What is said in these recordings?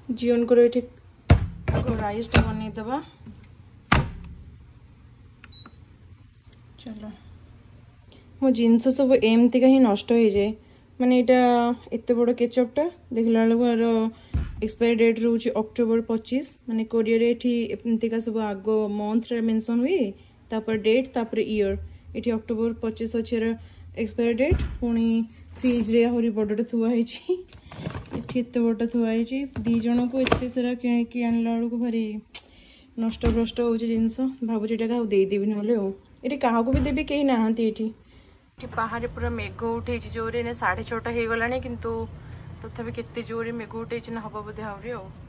जीवन को ये राइसटा बनईदे। चलो मो जिनस सब एमती का ही नष्ट हो जाए माने यहाँ एत बड़ केचपटा देखला बेलू एक्सपायरी डेट रोचे अक्टोबर 25 माने कोरियर एमती सब आग मंथ मेंशन हुए तापर डेट तापर ईयर ये अक्टोबर 25 अच्छे एक्सपायरी डेट पुणी फ्रिज रे आहरी बड़टे थुआई एत बड़ थुआई दी जन को एत सारा कि आणला बेलू भारी नष्ट भ्रष्ट हो जिनस भावुँ क्या देदेवि ना ये क्या भी देवी कहीं नहांती ये पहाड़ पूरा मेघ उठे जोरे 6:30 हो गला किंतु तथापि केते जोरे मेघ उठे ना हम बोधे आहरी।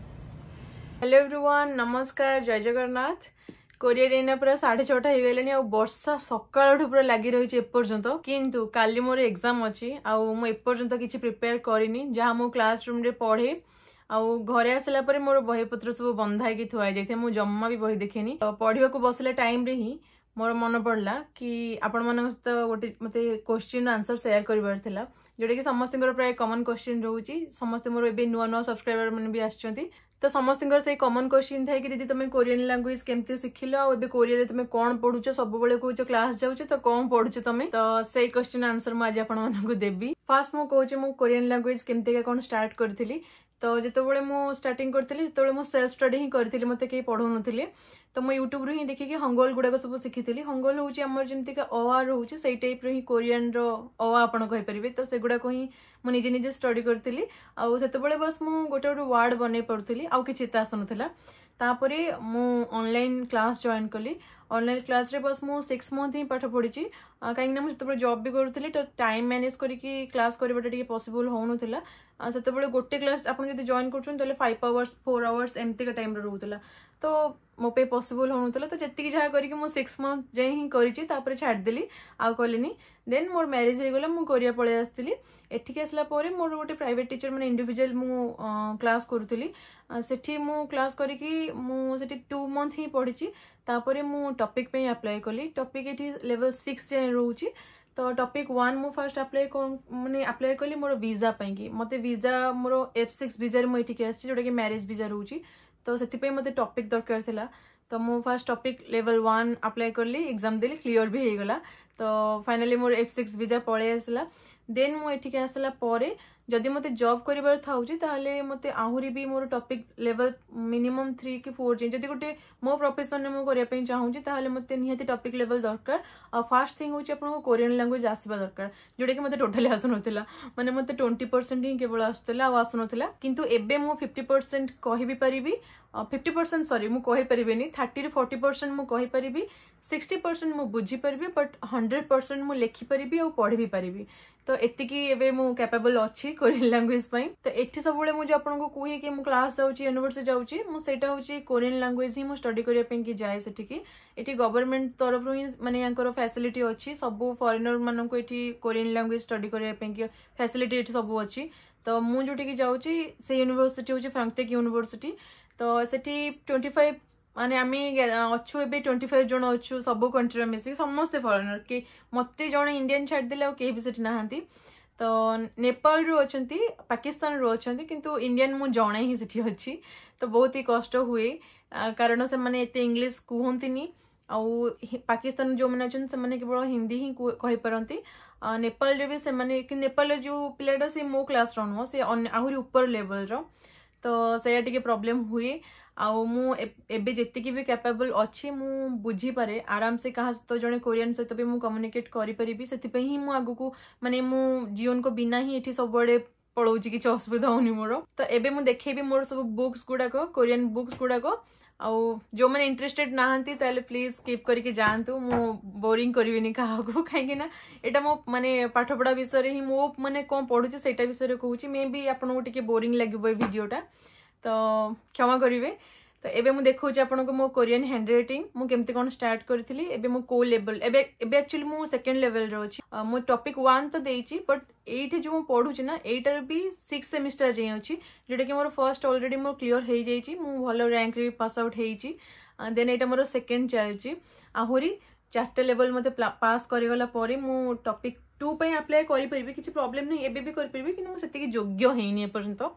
हेलो एवरीवन नमस्कार जय जगन्नाथ। कोरियर एना पूरा 6:30 हो गला वर्षा सकाळ पूरा लगी रही एपर्यंत किंतु काली मोर एग्जाम अच्छी आउ एपर्यंत किसी प्रिपेयर करनी जहाँ मो क्लास रूम रे पढ़े आउ घरे आसला पर मोर बही पत्र सब बंधा की थुआ जाए मु जम्मा भी बही देखेनी पढ़ा को बसला टाइम रे ही मोर मन पड़ला कि आपण मन सहित गोटे मत क्वेश्चन आंसर शेयर करार था जोटा कि समस्त प्राय कमन क्वेश्चन रोचे समस्त मोर ए नुआ नुआ सब्सक्राइबर मैंने भी आछंती तो समस्त से कमन क्वेश्चन था कि दीदी तुम कोरियन लैंग्वेज केमती शिखिल आबे कोरियर तुम कौन पढ़ुच सब कौच क्लास जाऊँ तो कौन पढ़ुच तुम तो से क्वेश्चन आंसर मुझे आपको देवी। फास्ट मु कहूँ मु कोरियन लैंग्वेज केमती कौन स्टार्ट करी तो जिते मु स्टार्टिंग करी जो सेल्फ स्टडी ही करी मत कहीं पढ़ाऊ नी तो मैं यूट्यूब ही देखिए हंगोल गुड़ाक सब शिखी हंगोल हूँ आमर जमीक अ रोचे से टाइप ही कोरियन रो आपण कहींपारे तो सेगुड़ाक ही मुझे निजे निजे स्टडी करी आते बस मु गोटे गोटे वार्ड बन पड़ी आउ कि आसना तापर मु ऑनलाइन क्लास जॉइन कली ऑनलाइन क्लास रे बस मु 6 मंथ ही पाठ पढ़ी कहीं मुझे जॉब भी करूँ तो टाइम मैनेज करके क्लास करवाटा पॉसिबल होनुला से गोटे क्लास आप जॉइन कर 5 आवर्स 4 आवर्स एमती का टाइम रोला तो मो पे पॉसिबल होनुला तो जी जहाँ करके मु 6 मंथ जाए ही करी छाड़देली आउ कलिनी देन मोर मैरिज हो गला मु कोरिया पलि आसली एठिक आसला परे मोर गोटे प्राइवेट टीचर माने इंडिविजुअल मु क्लास करूली सेठी मु क्लास करिकी मु सेठी 2 मंथ ही पढ़ी तापरे मु टॉपिक पे अप्लाई कली टॉपिक एठी लेवल 6 जाए रोची तो टॉपिक 1 मु फर्स्ट अप्लाई माने अप्लाई कली मोर वीजा पई कि मते वीजा मोर F6 वीजा रे मु एठी के आछि जोटा कि मैरिज वीजा रोची तो सेति पे मते टॉपिक दरकार थिला तो मु फर्स्ट टॉपिक लेवल 1 अप्लाई करली एग्जाम देली क्लियर भी हो गला तो फाइनली मोर F6 वीजा पळे आसला देन मु एठी के आसला परे जदि मते जॉब करिवार थाउची ताहले मते आहुरी भी मोर टॉपिक लेवल मिनिमम 3 कि 4 जे जदि गोटे मो प्रोफेशन ने मु करिया पई चाहूची ताहले मते निहाती टॉपिक लेवल दरकार आ फर्स्ट थिंग होची आपन को कोरियन लैंग्वेज आसीबा दरकार जोटा कि मते टोटली आसुनथिला माने मते 20% ही केवल आसुतला आ आसुनथिला किंतु एबे मु 50% कहि भी परिबी 50% सॉरी मु कहि परिबेनी 30 to 40% मु कहि परिबी 60% मु बुझी परिबी बट 100% मु लिखि परिबी और पढ़ी भी परिबी तो एतिकी एबे मु कैपेबल अच्छी कोरियन लैंग्वेज पई तो एठी सबुले मु जो आपन को कहि कि मु क्लास जाउची यूनिवर्सिटी जाउची मु सेटा होची कोरियन लैंग्वेज ही मु स्टडी करिया पई कि जाय सेठी एठी गवर्नमेंट तरफ ही माने यांकर फैसिलिटी अच्छी सब फॉरेनर मानन को एठी कोरियन लैंग्वेज स्टडी करिया पई कि फैसिलिटी एठी सब अच्छी तो मु जोटी कि जाउची से यूनिवर्सिटी होची फ्रांकटेक यूनिवर्सिटी तो सेठी 25 माने आमी अच्छु एबे 25 जन अच्छु सब कंट्री मिसिक समस्ते फॉरेनर के मते जन इंडियन छाड़ देले के भी सेठी नहांती तो नेपाल रो अछंती पाकिस्तान रो अछंती किंतु इंडियन मु जणे ही सेठी अछि तो बहुत ही कष्ट हुए कारण से माने एते इंग्लिश कुहंतीनी आउ पाकिस्तान जो माने अछन से माने केवल हिंदी ही कहि परंती नेपाल रे भी से माने कि नेपाल जो प्लेटा से मो क्लास रनो से आहुरी ऊपर लेवल रो तो से टिके प्रॉब्लम हुए आउ मु एबे जेतिकी भी कैपेबल अच्छी मु बुझी पारे आराम से कहा तो जने कोरियन सहित भी मु कम्युनिकेट करि परिबी सेति पे ही मु आगु को माने मु जीवन को बिना ही एठी सब बड़े पळौची कि असुविधा होनी मोर तो एबे मु देखेबी मोर सब बुक्स गुडा को कोरियन बुक्स गुडा को आउ जो मैंने इंटरेस्टेड नहांती ताले प्लीज स्किप करके जानतु मु बोरिंग करबिनी काहा को काहे ना एटा मो माने पाठ पढ़ा विषय ही मो माने कोन पढुची सेटा विषय कहूची मे भी आपन को टिके बोरिंग लागबो ए वीडियोटा तो क्षमा करिवे तो एबे मु देखौची आपन को मो कोरियन हैंडराइटिंग मु केमते कोन स्टार्ट करथिली एबे मु को लेवल एबे एक्चुअली मु सेकंड लेवल रो अछि मु टॉपिक 1 तो देइची बट एठी जो मु पढुची ना एटार भी 6 सेमिस्टर जे अछि जेटा कि मोर फर्स्ट ऑलरेडी मो क्लियर हे जाइची मु भलो रैंक रे पास आउट हेइची देन एटा मोर सेकंड चालची आहुरी 4टा लेवल मते पास करि गला परे मु टॉपिक 2 पे अप्लाई करि परबी किछि प्रॉब्लम नै एबे भी करि परबी कि मु सेति योग्य हेइनी पर्यंत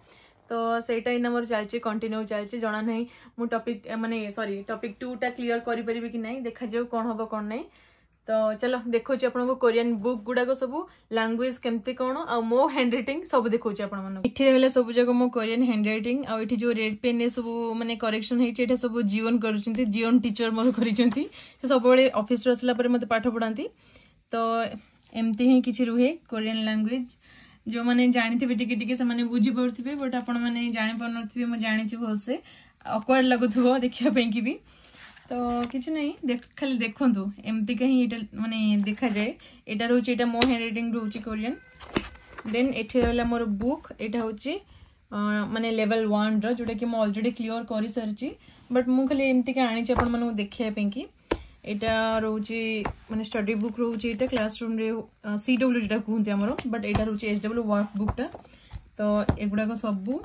तो सेटा इना मोर चलछि कंटिन्यू चलछि जना नहीं मु टॉपिक माने सॉरी टॉपिक 2 टा क्लियर करि परिबे कि नहीं देखा जाऊ कोन हबो कोन नहीं। तो चलो देखो आपको कोरियन बुक गुड़ाक सब लैंग्वेज केमती कौन आ मो हैंड राइटिंग सब देखो आपने सब जगह मो कोरियन हैंड राइटिंग आ जो रेड पेन सब माने करेक्शन है सब जीवन कर जीवन टीचर मोर कर सब ऑफिस आसला मत पाठ पढ़ाती। तो एमती ही किसी रुहे कोरियन लैंग्वेज जो मैंने जानी टे से बुझी पारे बट आपण मैंने जानी पार न जानी भलसे ऑकवर्ड लगुव देखापी कि भी। तो किसी नहीं खाली देखु एमती कहीं माने देखा जाए यहाँ रोचे यहाँ मो हैंड राइटिंग रोचे कोरियन। देन एठी रहला मोर बुक एटा होची माने लेवल 1 रो जोटा कि मैं ऑलरेडी क्लियर कर सारी बट मु खाली एमती का आनी आपण मानू देखिया पे कि एटा रोचे माने स्टडी बुक रोचे एटा क्लासरूम रे सीडब्ल्यू जेटा कहते हमरो बट एटा रोचे एसडब्ल्यू वर्क बुक टा। तो एगुडा को सब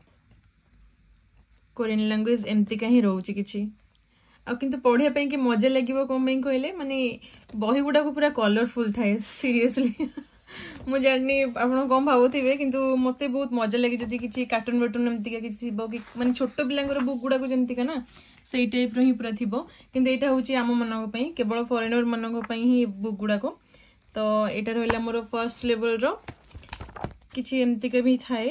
कोरियन लैंग्वेज एमती का ही रोचे किछि आ किंतु पढ़िया कि मजा लगे कौन कहले माने बही गुड़ा को पूरा कलरफुल थाए सीरियसली मु जानी आप कौन भावुवे किंतु मते बहुत मजा लगे जदि किसी कार्टून वार्टून एमती किसी कि माने छोट पिलांगर बुक गुड़ा को जमती ना से टाइप ही पूरा थी किंतु यहाँ हूँ आम मान केवल फरेनर मान ही बुक गुड़ा को। तो यहाँ रहा मोर फर्स्ट लेवल रो किसी एमती का भी थाए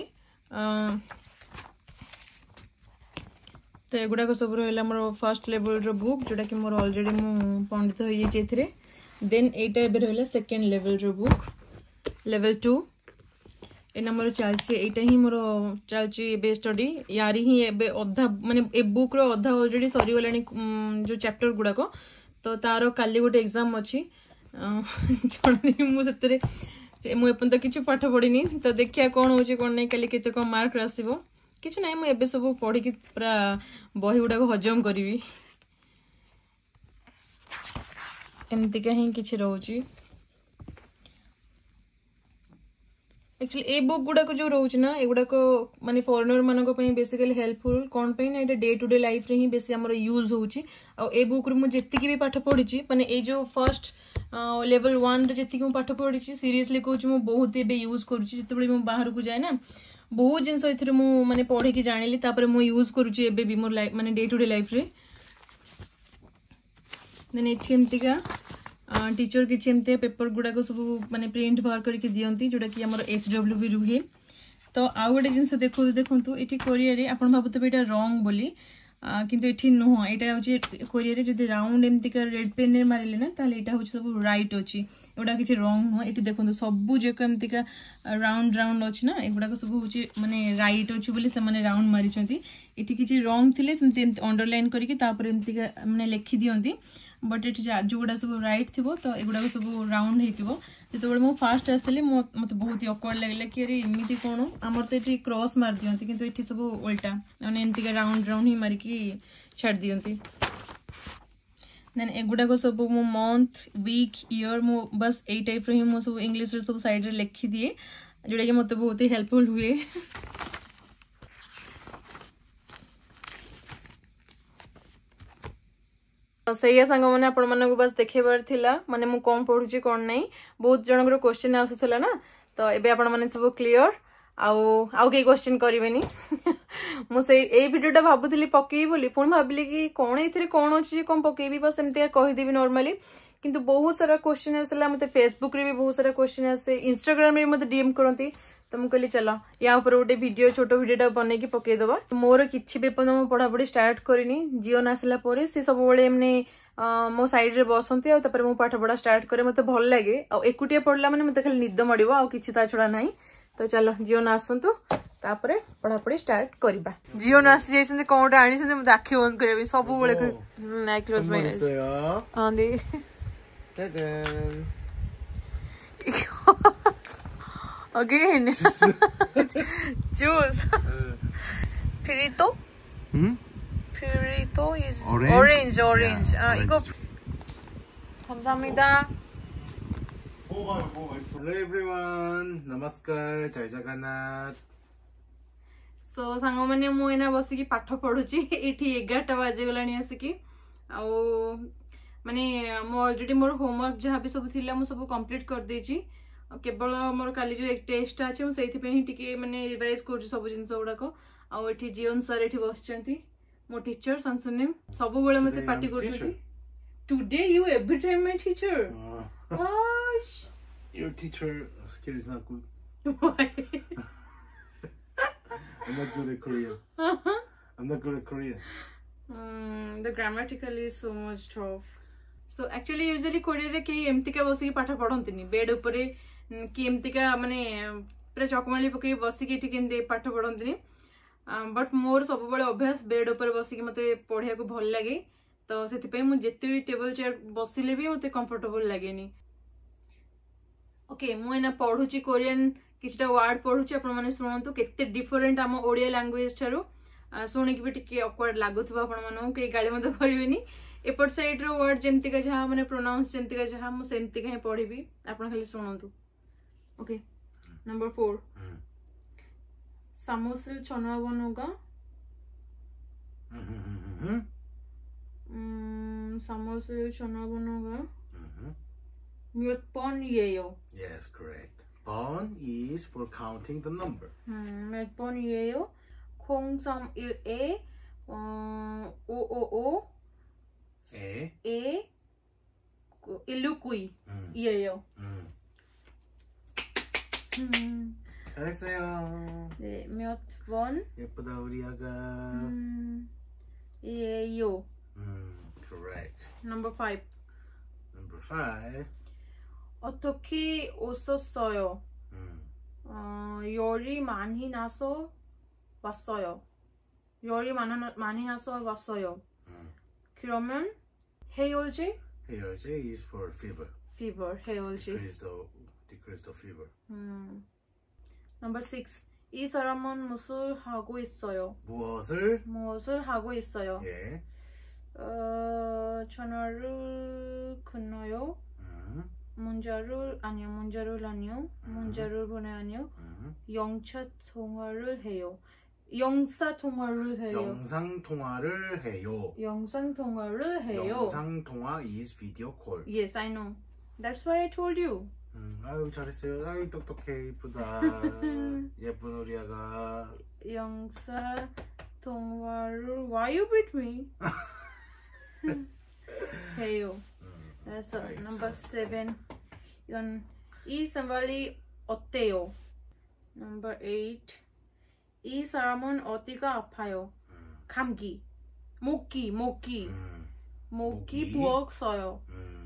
तो एगुड़ाक सब रहा मोर फर्स्ट लेवल रो बुक जोटा कि मोर ऑलरेडी मु पंडित हो जाइए। देन एटा एबे रहा सेकेंड लेवल रो बुक लेवल 2 एना मोर चलछि एटा ही मोर चलछि एबे स्टडी यारी ही एबे अधा माने ए बुक रो अधा ऑलरेडी सरी गलानी जो चैप्टर गुड़ाक। तो तारो काली गोटे एग्जाम अच्छी जणी मु सेतरे मु एपन तो किछु पाठ पढ़िनी तो देखिया कोन होची कोन नै काली केते को मार्क आसीबो किसी ना मुझे सब पढ़ी पूरा बही गुड़ा को हजम करी एमती का ही किसी रोचे। एक्चुअली ए बुक गुड़ाक जो रोचे ना एगुड़ाक माने फॉरेनर मानक बेसिकली हेल्पफुल कौन पे ना डे टू डे लाइफ रे ही बेसी हमर यूज होची। आ ए बुक रे मु जेतिकी भी पाठ पढ़ी माने ए जो फर्स्ट लेवल 1 रे जेतिकी मु पाठ पढ़ी सीरियसली कहूँ मु बहुत एबे यूज करूची जितेबेले मु बाहर को जाए ना बहुत जिनस ए मैंने पढ़े कि जानिली तापर मु यूज करुची एबे भी मोर लाइफ माने डे टू डे लाइफ रे। देन एठी एमती का टीचर किछि एमती पेपर गुड़ा को सब माने प्रिंट बाहर करके दियंती जोटा कि हमर एचडब्ल्यू भी रुहे। तो आउ गोटे जिनस देखु एठी कोरिया रे आपण भाबुतबे एटा रॉन्ग बोली किंतु एठी नुह एटा होची कोरिया रे जदी राउंड एमती का रेड पेन ने मारिले ना ताले एटा होची सब राइट अछि एगुडा किछि रॉन्ग नुह। एठी देखु सब जेक एमती का राउंड राउंड अछि ना एगुडा को सब होची माने राइट अछि बोली से माने राउंड मारि छथि एठी किछि रॉन्ग थिले सेमती अंडरलाइन करके तापर एमती का माने लिखि दियंती बट एठी जोगुडा सब राइट थिबो तो एगुडा को सब राउंड हेतिबो। जितेबाला मु फास्ट आसली मत बहुत ही ऑकवर्ड लगे कि अरे एमती कौन आमर तो ये क्रॉस मार दियंती किंतु एठी सब उल्टा माने एमती का राउंड राउंड ही मारिकी छाड़ दियंती। देन एगुडा को सब मु मंथ वीक ईयर मु बस ए टाइप रे मु सब इंग्लिश रे सब साइड रे लिखि दिए जोटा कि मते बहुत ही हेल्पफुल हुए। सही सांग मैंने आपण मानक बस देखेबार थिला माने मु कौन पढ़ुची कौन नहीं बहुत जनकर क्वेश्चन आसुला ना तो एबे आपण माने सब क्लियर आउ के क्वेश्चन करेनि मुझे ये भिडियोटा भावुली पकेबी बोली पुणी भाविली कि कौन ये कौन अच्छी कौन पकेबी बस एमती कहीदेवी नॉर्मली किंतु बहुत सारा क्वेश्चन आसला मत फेसबुक रे भी बहुत सारा क्वेश्चन आसे इंस्टाग्राम रे मत डीएम करती तो मुझे कहली चलो या गोटे वीडियो छोट वीडियोटा बनई की पकईदबा। मोर किसी भी एपन मु पढ़ापढ़ी स्टार्ट करनी जीवन आसला सी सब मैंने मो साइड रे बसंती आ मु पाठ पढ़ा स्टार्ट करे मते भल लगे आ एकुटिया पढ़ला माने मते खाली निद मड़िबो आ किछि ता छडा नाही। तो चलो जीवन आसंतु तापरे पढ़ापढ़ी स्टार्ट करबा। जीवन आसी जाइसंते कोनटा आनिसंते मते आखि बंद करबे सब बेले नाइ क्लोज माय आईज हां दे अगेन जूस फिरितो फिरितो इज orange 이거 감사합니다. Hello everyone, नमस्कार, जय जगन्नाथ। सो सांग मैंने मुना बसिकी पाठ पढ़ुची एठी 11टा बाजे गलानी आसिकी आउ माने मो ऑलरेडी मोर होमवर्क जहाँ भी सब थिला मु सब कंप्लीट कर देची केवल मोर काली जो एक टेस्ट अच्छे मुझे माने रिवाइज कर सब जिन गुड़ाक आठी जीवन सर ये बसचंती मो टीचर संसुनिम सब बेले मते पार्टी कर today you every time my teacher Your teacher skill is not good. Why? I'm not good at Korean. I'm not good at Korean. The grammatical is so much tough. So actually usually Korea रे कई एमती का बसी पाठ पढ़ंती नहीं bed ऊपर कि एमती का माने पूरा चकमाली पकई बसी के ठीक एमती पाठ पढ़ंती नहीं बट मोर सब बड़े अभ्यास बेड ऊपर बसी के मते पढ़िया को भल लगे तो सेति पे मु जेते भी टेबल चेयर बसिले भी मते कंफर्टेबल लागेनी ओके मु एना पढुची कोरियन किछटा वर्ड पढुची आपण माने सुनंतु केते डिफरेंट हम ओडिया लैंग्वेज थारु सुनिक भी टिके ऑकवर्ड लागुथबा आपण मानो के गाली मते परिबेनी एपट साइड रो वर्ड जेंति का जहा माने प्रोनाउंस जेंति का जहा मु सेंति का पढिबी आपण खाली सुनंतु ओके नंबर 4 सामोसल छनवाबनुगा सामोसल छनवाबनुगा 몇 번이에요? Yes, correct. 번 is for counting the number. 몇 번이에요? 031에 555 에 169이에요. 잘했어요. 네, 몇 번? 예쁘다 우리 아가. 이에요. Correct. Number 5. Number 5. 어떻게 웃었어요? 열이 많이 나서 왔어요. 열이 많이 나서 왔어요. 그러면 해열제? 해열제 is for fever. Fever, 해열제. Decrease the fever. Number 6. 이 사람은 무엇을 하고 있어요? 무엇을 하고 있어요? 예. 전화를 끊어요. 문자를 아니요. 문자를 보내요. 영상 통화를 해요. 영상 통화를 해요. 영상 통화 is video call. Yes, I know. That's why I told you. 아유 잘했어요. 아유 똑똑해 이쁘다. 예쁜 우리 아가. 영상 통화를 Why you beat me? 해요. That's number 7. 이건 이 사람이 어때요? Number 8. 이 사람은 어디가 아파요? 감기. 모기 부었어요.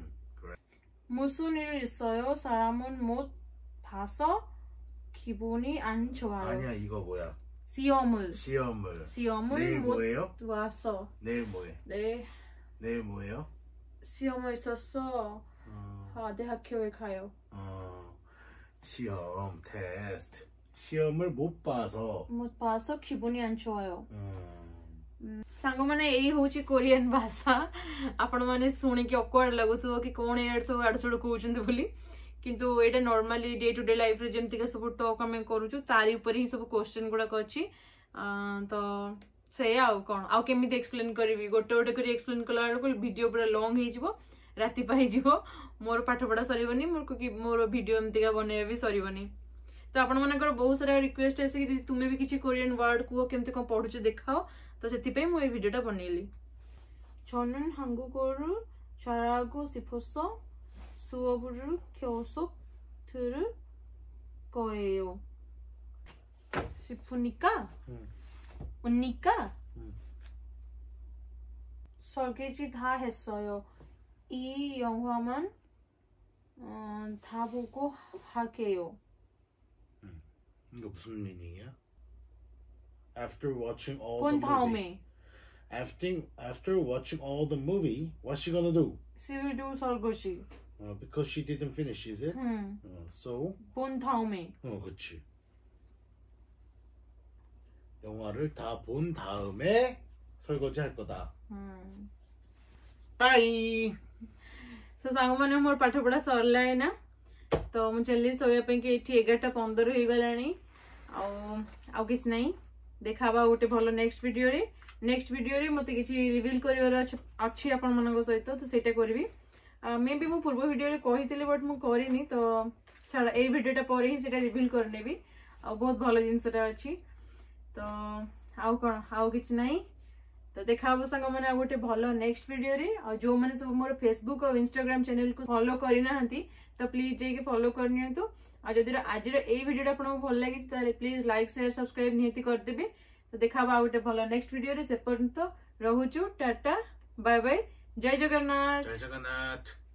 무슨 일 있어요? 사람은 못 봐서 기분이 안 좋아요. 아니야 이거 뭐야? 시험을 내일 못 뭐예요? 와서. 내일 뭐해? 내일 뭐예요? 시험을 있었어. 대학교에 가요. 시험, 테스트. 시험을 못 봐서 기분이 안 좋아요. ସାଙ୍ଗମାନେ ଏଇ ହଉଛି Korean ଭାଷା ଆପଣମାନେ ଶୁଣିକି awkward ଲାଗୁଥିବ କି କଣ ଏଡ ସବୁ ଆଡୁ ସାଡୁ କହୁଛନ୍ତି ବୋଲି କିନ୍ତୁ ଏଇଟା ନର୍ମାଲି ଡେ ଟୁ ଡେ ଲାଇଫରେ ଯେମିତିକା ସବୁ ଟକ୍ ଆମେ କରୁଛୁ ତାରି ଉପରେ ହିଁ ସବୁ କ୍ୱେଶ୍ଚନ ଗୁଡାକ ଅଛି ତ ସେଇଆ ଆଉ କଣ ଆଉ କେମିତି ଏକ୍ସପ୍ଲେନ କରିବି ଗୋଟେ ଗୋଟେ କରି ଏକ୍ସପ୍ଲେନ କଲା ବେଳକୁ ଭିଡିଓ ପୁରା ଲଙ୍ଗ ହେଇଯିବ ରାତି ପାଇଯିବ ମୋର ପାଠ ପଢା ସରିବନି ମୋର ଭିଡିଓ ଏମିତିକା ବନେଇବା ବି ସରିବନି ତ ଆପଣମାନଙ୍କର ବହୁତ ସାରା ରିକ୍ୱେଷ୍ଟ ଆସିକି ତୁମେ ବି କିଛି କୋରିଆନ ୱାର୍ଡ କୁହ କେମିତି କଣ ପଢୁଛ ଦେଖାଅ 또 ସେଥିପାଇଁ ମୁଁ এই ভিডিওটা বনেইলি 저는 한국어를 잘하고 싶어서 수업을 계속 들을 거예요. 싶으니까 설계지 다 했어요. 이 영화만 다 보고 할게요. 이거 무슨 미닝이야? After watching all 본 the 다음에 movie. After watching all the movie, what's she gonna do? She will do 설거지. Because she didn't finish, is it? So? 본 다음에. 그치. 영화를 다 본 다음에 설거지 할 거다. Bye! So ସାଙ୍ଗମାନେ ମୋର ପାଠ ପଢା ସରିଲାଣି ନା ତ ମୁଁ ଚାଲିଲି ଶୋଇବା ପାଇଁ କି ଏଠି 11:15 ହେଇଗଲାଣି ଆଉ କିଛି ନାହିଁ ଦେଖାବା ଗୋଟେ ଭଲ ନେକ୍ସଟ ଭିଡିଓରେ ମତେ କିଛି ରିଭିଲ କରିବାର ଅଛି ଆପଣମାନଙ୍କ ସହିତ ତ ସେଇଟା କରିବି ମେ ବି ମୁଁ ପୂର୍ବ ଭିଡିଓରେ କହିଥିଲି ବଟ୍ ମୁଁ କରିନି ତ छाड़ ए भिडियोटा पर ही सेटा रिवील करनेबी आ बहुत भल जिनसटा अछि तो आउ कोन आउ किछ नाही तो देखा संग मैंने गोटे भल नेक्स्ट वीडियो रे आ जो मैंने सब मोर फेसबुक और इंस्टाग्राम चैनल को फॉलो करना तो प्लीज जाके फॉलो करनी तो आ जदि आज ए वीडियो आपको भल लगी ताले प्लीज लाइक शेयर सब्सक्राइब नियति कर देबे तो देखा गोटे भल नेक्स्ट वीडियो रे से पर्यंत रहूछु टाटा बाय बाय जय जगन्नाथ। जय जगन्नाथ।